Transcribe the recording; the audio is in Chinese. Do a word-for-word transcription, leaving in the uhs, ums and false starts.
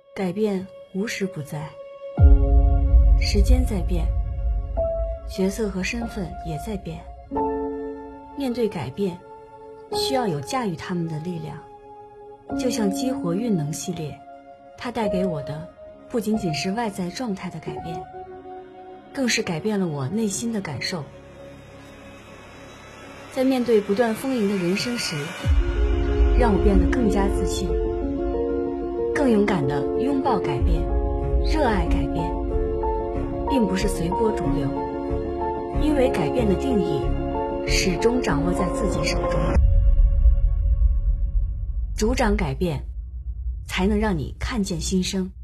改变无时不在，时间在变，角色和身份也在变。面对改变，需要有驾驭它们的力量。就像激活运能系列，它带给我的不仅仅是外在状态的改变，更是改变了我内心的感受。在面对不断丰盈的人生时，让我变得更加自信，更勇敢地拥抱改变，热爱改变，并不是随波逐流，因为改变的定义始终掌握在自己手中。主掌改变，才能让你看见新生。